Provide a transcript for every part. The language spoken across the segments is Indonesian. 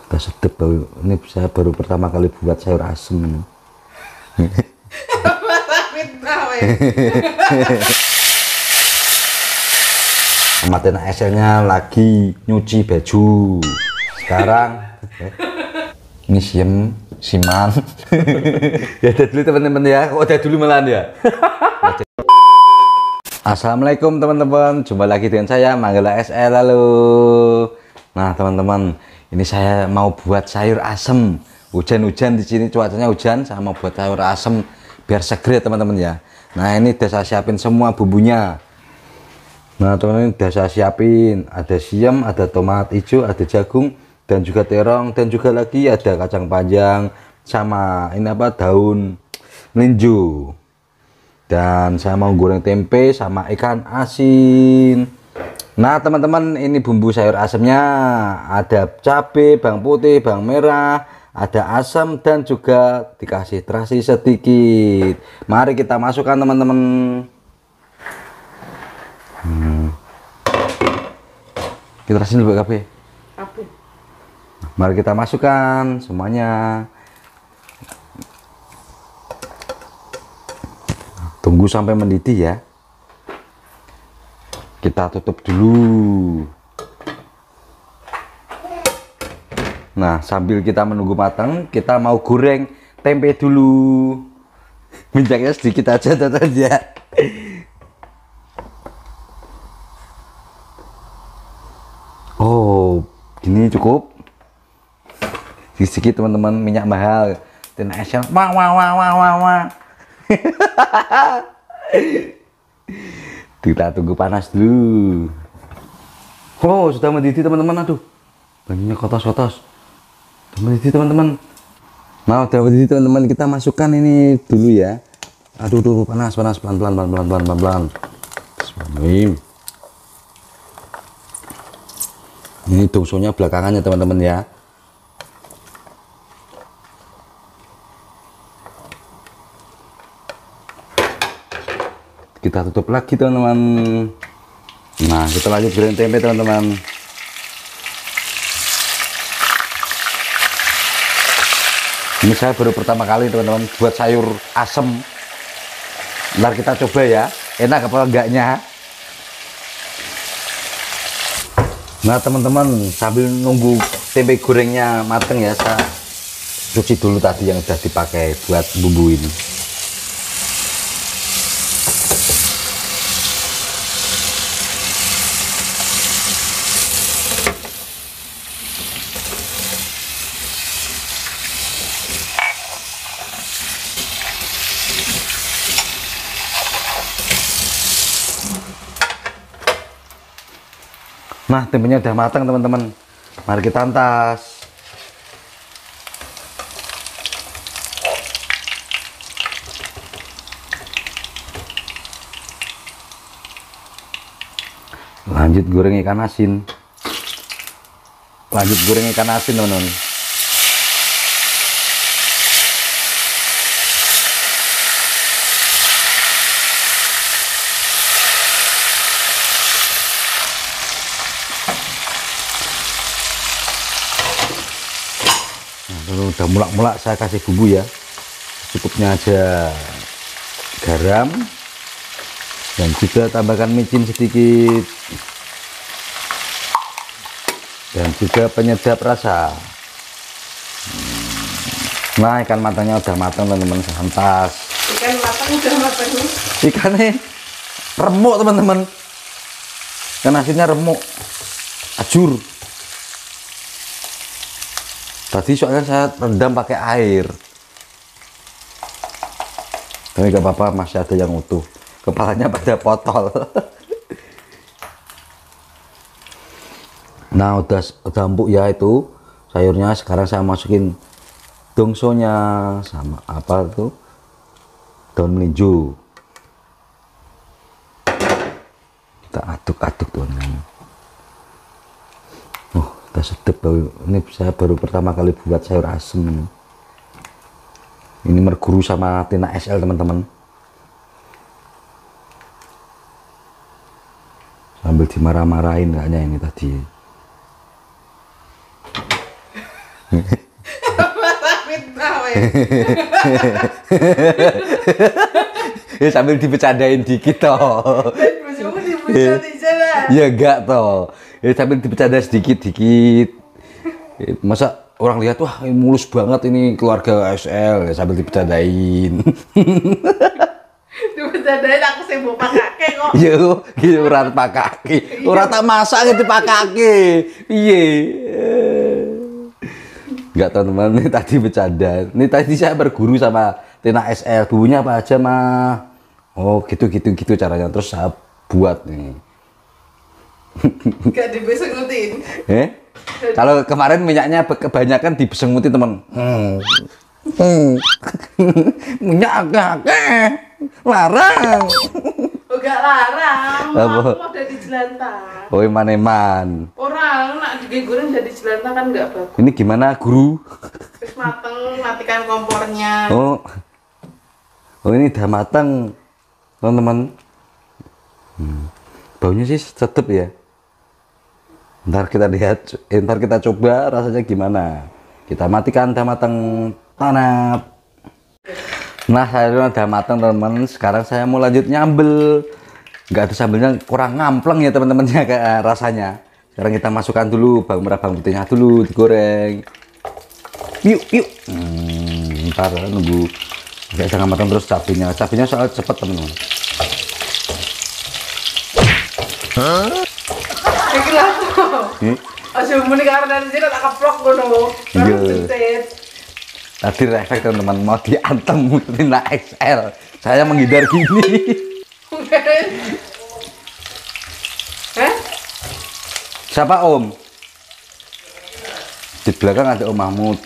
Udah sedep bau. Ini saya baru pertama kali buat sayur asem ini. Amatin ASL-nya lagi nyuci baju. Sekarang ini siman. Ya udah dulu teman-teman ya. Kok udah dulu malah ya. Assalamualaikum teman-teman. Jumpa lagi dengan saya Manggala SL. Halo. Nah teman-teman, ini saya mau buat sayur asem. Hujan-hujan di sini, cuacanya hujan. Saya mau buat sayur asem biar seger ya teman-teman ya. Nah ini udah saya siapin semua bumbunya. Nah teman-teman udah saya siapin, ada siam, ada tomat hijau, ada jagung, dan juga terong, dan juga lagi ada kacang panjang sama ini apa, daun melinjo. Dan saya mau goreng tempe sama ikan asin. Nah teman-teman, ini bumbu sayur asemnya, ada cabai, bawang putih, bawang merah, ada asam, dan juga dikasih terasi sedikit. Mari kita masukkan teman-teman. Kita rasin dulu kabeh. Mari kita masukkan semuanya. Tunggu sampai mendidih ya. Kita tutup dulu. Nah, sambil kita menunggu matang, kita mau goreng tempe dulu. Minyaknya sedikit aja teman-teman ya. Oh, ini cukup. Sedikit teman-teman, minyak mahal. Dan asal wah. Kita tunggu panas dulu. Oh, sudah mendidih teman-teman. Aduh, banyaknya kotos-kotos. Sudah mendidih teman-teman. Nah, udah mendidih teman-teman. Kita masukkan ini dulu ya. Aduh, panas, pelan-pelan. Bismillahirrahmanirrahim. Ini tungsonya belakangannya teman-teman ya. Kita tutup lagi teman-teman. Nah, kita lanjut goreng tempe teman-teman. Ini saya baru pertama kali teman-teman buat sayur asem. Ntar kita coba ya, enak apa enggaknya. Nah teman-teman, sambil nunggu tempe gorengnya mateng ya, saya cuci dulu tadi yang sudah dipakai buat bumbu ini. Nah, tempenya udah matang teman-teman. Mari kita antas. Lanjut goreng ikan asin. Teman-teman. Udah mulak-mulak, saya kasih bumbu ya, cukupnya aja. Garam, dan juga tambahkan micin sedikit, dan juga penyedap rasa. Nah, ikan matangnya udah matang teman-teman, santas. Ikan matang udah matang. Ikannya remuk teman-teman, ikan asinnya remuk, ajur. Tadi soalnya saya rendam pakai air, tapi gak apa-apa, masih ada yang utuh. Kepalanya pada potol. Nah, udah empuk ya itu sayurnya. Sekarang saya masukin dongsonya sama apa tuh, daun melinjo. Kita aduk-aduk teman-teman. Udah sedep bau. Ini saya baru pertama kali buat sayur asem ini merguru sama Tina SL teman-teman, sambil dimarah-marahin kayaknya ini tadi. Masa fitnah weh. Ya sambil dibecandain dikit toh. Bojomu dibucat di jalan. Ya enggak toh. Ya sambil dibecanda sedikit-dikit. Masa orang lihat wah ini mulus banget ini keluarga SL ya sambil dibecandain. Dibucatin aku sing mbok pakake kok. Yo, gitu ora pakake. Ora tak masak gitu pakake. Piye? Enggak teman-teman, ini tadi bercanda. Ini tadi saya berguru sama Tina SL. Bumbunya apa aja, mah? Oh, gitu caranya. Terus saya buat nih. Gak dibesengutin. Kalau kemarin minyaknya kebanyakan dibesengutin teman. Minyak agak larang. Enggak larang. Apa? Aku udah di jelantah. Oh, eman-eman. Orang nak digoreng jadi jelantah kan enggak bagus. Ini gimana, guru? Terus mateng, matikan kompornya. Oh, ini udah matang, teman-teman. Baunya sih sedap ya. Ntar kita lihat, ntar kita coba rasanya gimana. Kita matikan, udah matang, tanap. Nah, sayurnya udah matang teman-teman. Sekarang saya mau lanjut nyambel. Nggak ada sambelnya, kurang ngampleng ya teman-temannya kayak rasanya. Sekarang kita masukkan dulu bawang merah, bawang putihnya dulu digoreng. Yuk. Ntar nunggu agak setengah matang terus cabenya. Cabenya soal cepet teman-teman. Iki lho. Aja muni karena dari sini tak keplok ngono. Iya. Tadi refleks teman-teman mau diantem Tina XL. Saya menghindar gini. Siapa Om? Di belakang ada Om Mahmud.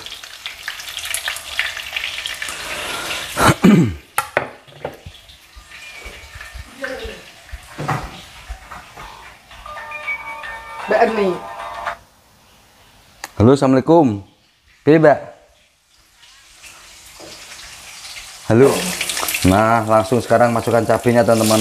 Mbak Eni. Halo, assalamualaikum. Piye, Mbak? Halo. Nah, langsung sekarang masukkan cabenya teman-teman.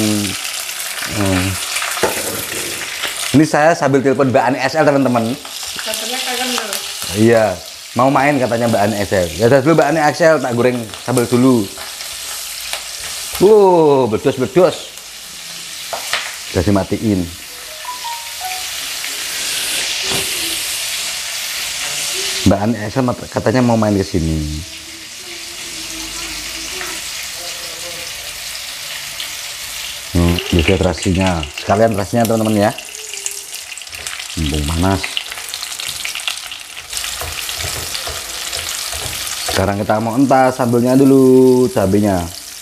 Ini saya sambil telepon Mbak Ani SL teman-teman. Katanya kangen lho. Iya, mau main katanya Mbak Ani SL. Ya udah dulu Mbak Ani SL, tak goreng sambal dulu. Bedos. Udah dimatiin. Mbak Ani SL katanya mau main ke sini. Juga terasinya, sekalian terasinya teman-teman ya. Mumpung panas. Sekarang kita mau entas sambelnya dulu, cabenya.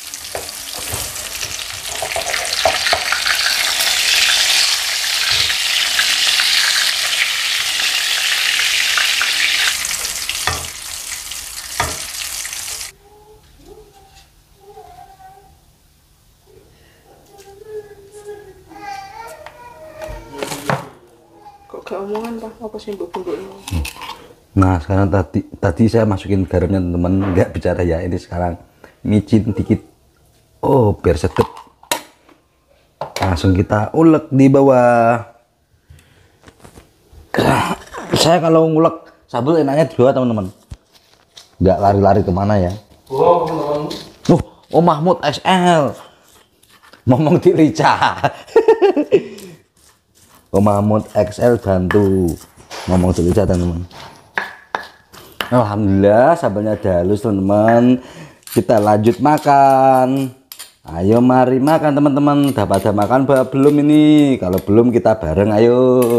Gak omongan Pak, apa sih mbok-mbok ini? Nah, sekarang tadi saya masukin garamnya teman-teman, nggak bicara ya. Ini sekarang micin dikit. Oh, biar sedap. Langsung kita ulek di bawah. Saya kalau ngulek sambal enaknya di bawah teman-teman. Nggak lari-lari kemana ya. Oh Mahmud SL. Ngomong di Rica. Oh Mahmud XL bantu ngomong dulu aja teman-teman. Alhamdulillah sambalnya udah halus teman-teman. Kita lanjut makan. Ayo mari makan teman-teman. Udah pada makan belum ini? Kalau belum kita bareng ayo.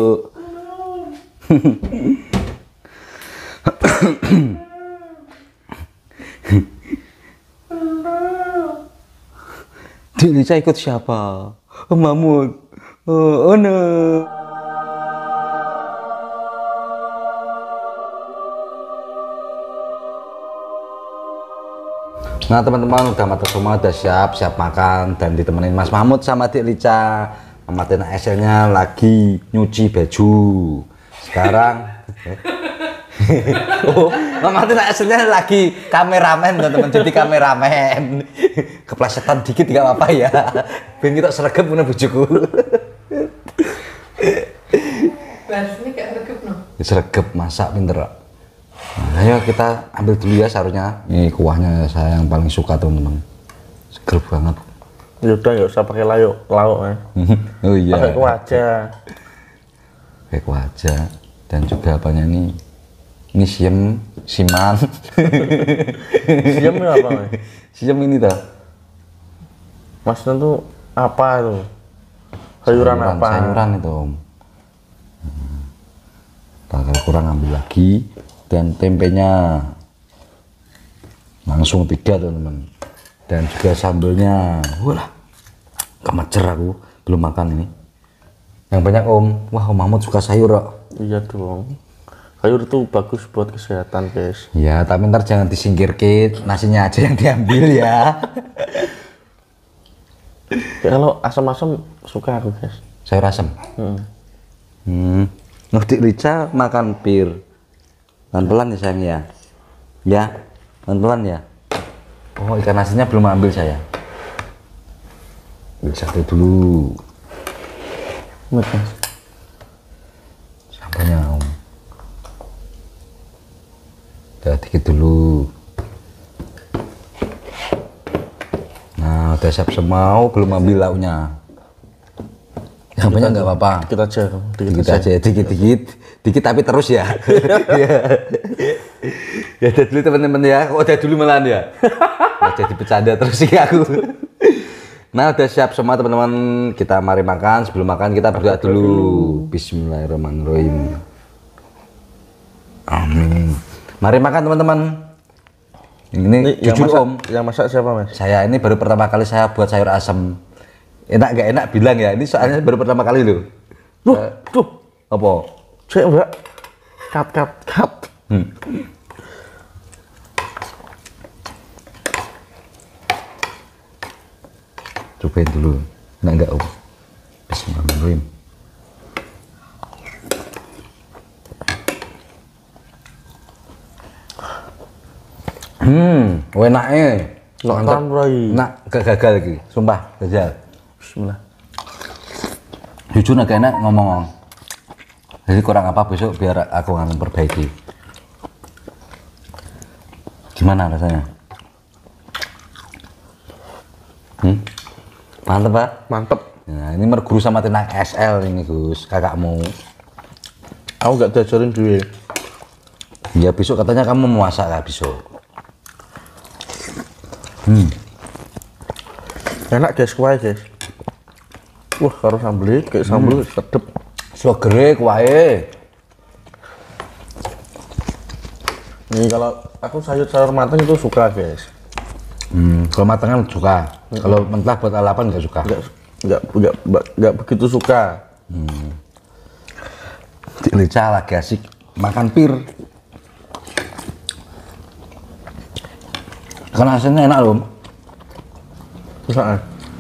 Dilica ikut siapa? Oh Mahmud. Oh no. Nah teman-teman udah matang semua, udah siap makan dan ditemenin Mas Mahmud sama Dik Lica. Mama Tina SL-nya lagi nyuci baju. Sekarang oh, Mama Tina SL-nya lagi kameramen teman-teman, jadi kameramen. Keplesetan dikit nggak apa-apa ya. Ben kita sregep punya bojoku. Bahasnya gak regep no. Sregep masak pinter. Nah, ayo kita ambil dulu ya sayurnya. Ini kuahnya saya yang paling suka teman-teman. Seger banget. Ya udah nggak usah pakai lauk ya. Oh iya. Pakai kuah aja. Pakai kuah aja. Dan juga apanya ini? Ini siman. Siam itu apa Mas? Siam ini toh. Maksudnya tuh apa itu? Sayuran apa? Sayuran itu Om. Kalau kurang ambil lagi. Dan tempenya langsung 3 teman-teman. Dan juga sambelnya, wah, kemecer aku belum makan ini. Yang banyak Om. Wah, Om Mahmud suka sayur kok. Iya dong. Sayur itu bagus buat kesehatan guys. Ya, tapi ntar jangan disingkirkan, nasinya aja yang diambil ya. Kalau asam-asam suka aku guys. Sayur asam. Ngerti Rica makan pir. Pelan-pelan ya sayang ya. Ya, pelan-pelan ya. Oh, ikan asinnya belum ambil saya. Ambil satu dulu. Betul. Sampainya Om. Udah dikit dulu. Nah, udah siap semau, belum ambil lauknya. Yang banyak nggak apa-apa. Dikit aja. Dikit aja, dikit tapi terus ya. Ya udah dulu teman-teman ya. Kok udah dulu malahan ya? Nah, jadi bercanda terus sih aku. Nah, udah siap semua teman-teman. Kita mari makan. Sebelum makan kita berdoa dulu. Bismillahirrahmanirrahim. Amin. Mari makan teman-teman. Ini jujur Om. Yang masak siapa Mas? Saya ini baru pertama kali saya buat sayur asam. Enak gak enak bilang ya. Ini soalnya baru pertama kali loh. Tuh. Apa? Cek Mbak. Cut. Cobain dulu. Enak enggak Om? Bismillahirrahmanirrahim. Enaknya. Mantap Rai. Nak gagal lagi. Sumpah, gagal. Bismillah. Jujur agak enak ngomong. Jadi kurang apa besok biar aku akan perbaiki. Gimana rasanya? Mantep Pak? Mantep. Nah, ini merguru sama Tina SL ini Gus, kakakmu. Aku gak diajarin dulu. Ya besok katanya kamu mau masak lah besok. Enak guys, kuah guys. Wah, karo sambel kayak sambel sedep. Sogere kuahe. Nih kalau aku sayur matang itu suka guys. Kalau matangan suka. Kalau mentah buat lalapan nggak suka. Enggak begitu suka. Cik Lica lagi asik makan pir. Karena asinnya enak loh. Misalnya.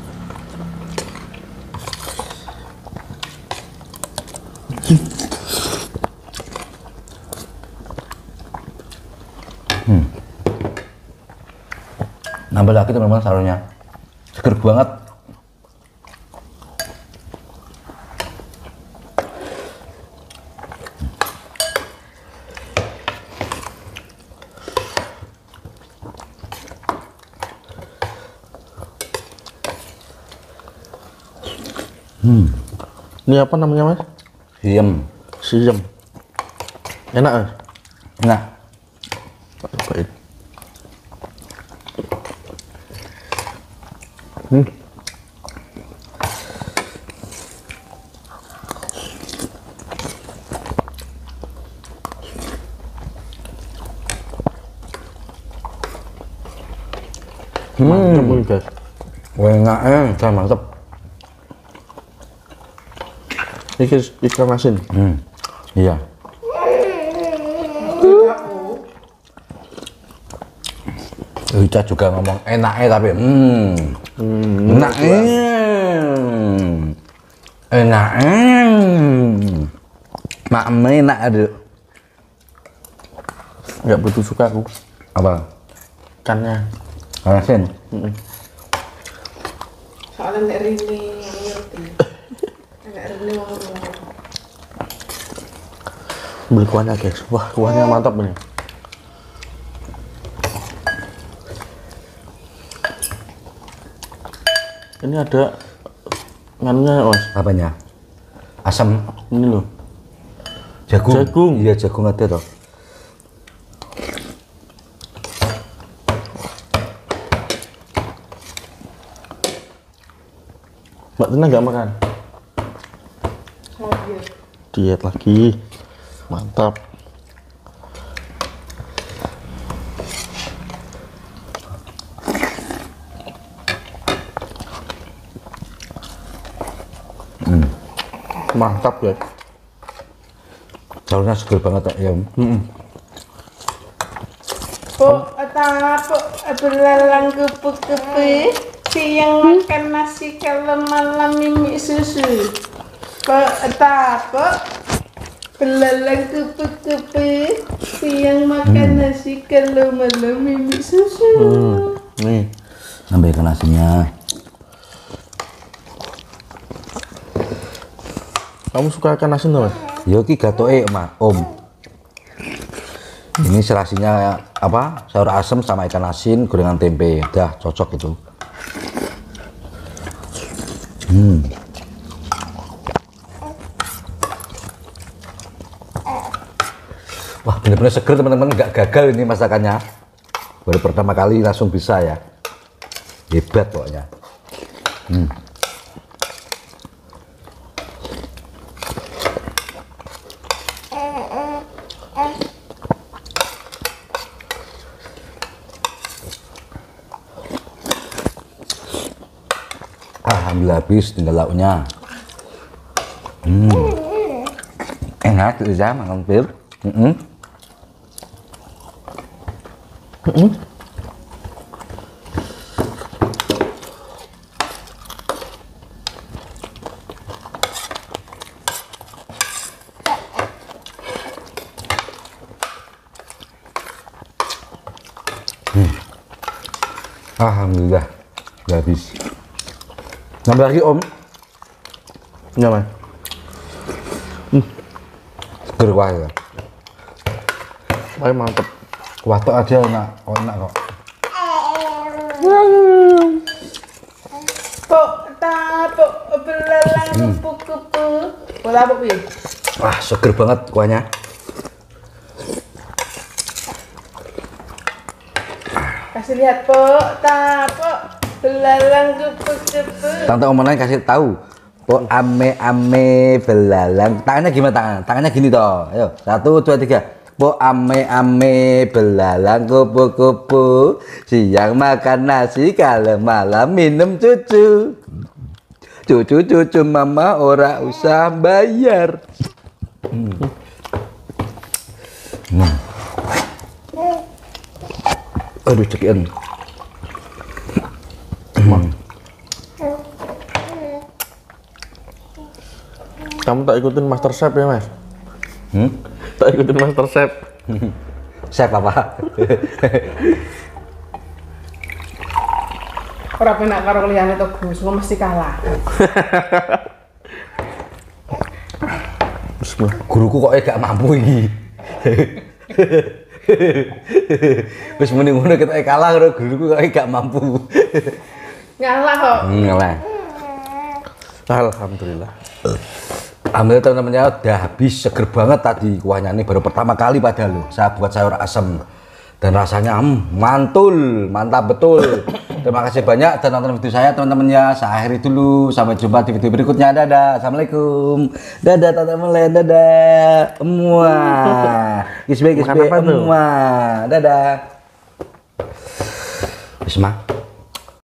Nambah lagi teman-teman sayurnya. Seger banget. Ini apa namanya Mas? Diem. Siam. Enak Mas? Nah, Cobain. Mantap ini guys. enaknya saya mantep. Ini ikan asin. Iya. Ica juga ngomong enaknya tapi enaknya maknya enak ada. Nggak begitu suka aku Apa? ikannya. Asin. Soalnya nek Rini yang ngerti. Nek Rini mau Beli kuahnya guys. Wah, kuahnya mantap ini. Ini ada nganunya mas. Apanya? Asam. Ini loh. Jagung. Jagung. Iya, jagung ada toh. Mbak Tina nggak makan? Oh iya. Diet lagi. Mantap. Mantap ya. Saurnya seger banget ya. Belalang kupu-kupu siang makan nasi kalau malam mimi susu. Belalang kupu-kupu siang makan nasi kalau malam mimi susu. Nih. Sampai ikan asinnya. Kamu suka ikan asin tuh mas? Yo ki gatoke Om. Ini serasinya apa? Sayur asem sama ikan asin, gorengan tempe. Dah cocok itu. Wah, bener-bener seger teman-teman, nggak gagal ini masakannya. Baru pertama kali langsung bisa ya. Hebat pokoknya. Alhamdulillah habis, tinggal lauknya. Enak tuh ya, makan pir. Alhamdulillah, udah habis. Nambah lagi Om. Enggak mas. Seger wah ya. Wah mantep. Watok aja enak, enak kok. Belalang kupu-kupu. Bola apa piye? Wah, seger banget kuahnya. Kasih lihat belalang kupu-kupu. Tante Om Onai kasih tahu. Po ame belalang. Tangannya gimana tangan? Tangannya gini toh. Ayo, 1, 2, 3. Po ame belalang kupu-kupu. Siang makan nasi, kalau malam minum cucu. Cucu mama ora usah bayar. Aduh cekian. Kamu tak ikutin Master Chef ya mas? Tak ikutin Master Chef. Chef apa? Ora penak karo liyane to Gus, gua mesti kalah. Bismillah. Guruku kok gak mampu iki. Wis muni ngono ketok kalah karo guruku kok gak mampu. Ngalah kok. Ngalah. Alhamdulillah. Alhamdulillah teman-temannya udah habis, seger banget tadi kuahnya. Ini baru pertama kali padahal loh saya buat sayur asem dan rasanya mantul, mantap betul. Terima kasih banyak dan nonton video saya teman-temannya. Saya akhiri dulu, sampai jumpa di video berikutnya. Dadah, assalamualaikum. Dadah teman-teman, dadah. Kisbe, Makan apa tuh? dadah. Bismillah.